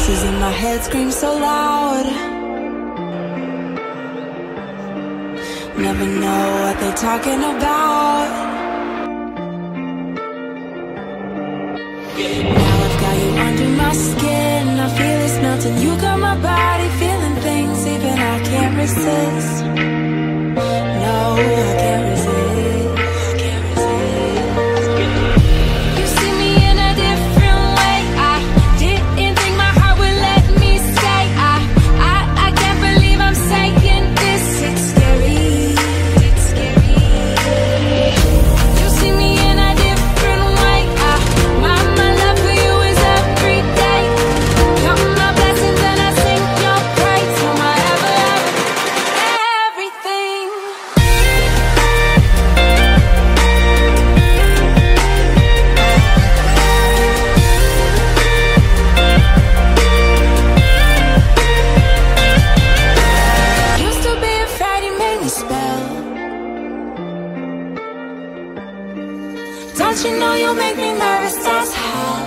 voices in my head scream so loud. Never know what they're talking about. Now I've got you under my skin. I feel it's melting. You got my body feeling things even I can't resist. No, I can't resist. Don't you know you make me nervous as hell?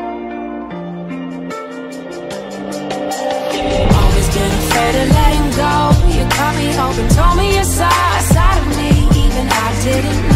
Always been afraid of letting go. You cut me open, told me your side of me, even I didn't know.